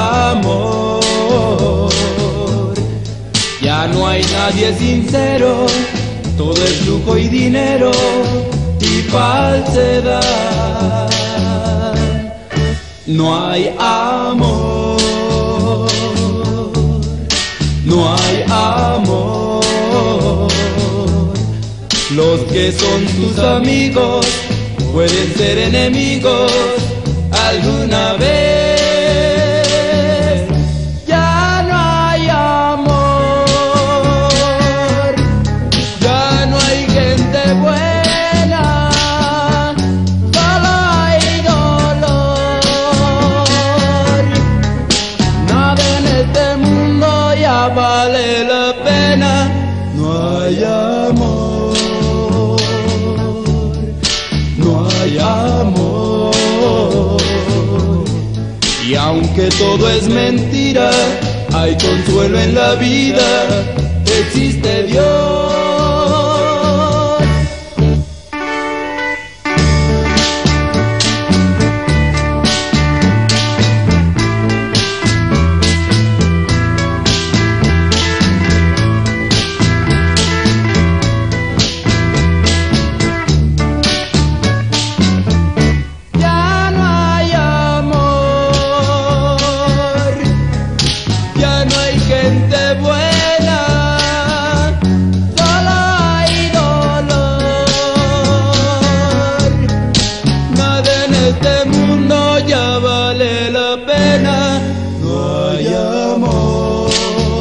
amor. Ya no hay nadie sincero, todo es lujo y dinero y falsedad. No hay amor, no hay amor. Los que son tus amigos pueden ser enemigos alguna vez. Ya no hay amor, ya no hay gente buena, solo hay dolor. Nada en este mundo ya vale la pena. No hay amor, no hay amor. Y aunque todo es mentira, hay consuelo en la vida, existe Dios. Gente buena, solo hay dolor. Nada en este mundo ya vale la pena. No hay amor,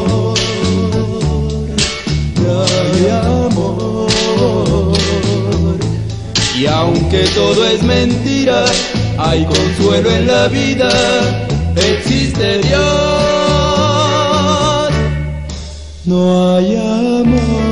no hay amor. Y aunque todo es mentira, hay consuelo en la vida, existe Dios. No hay amor.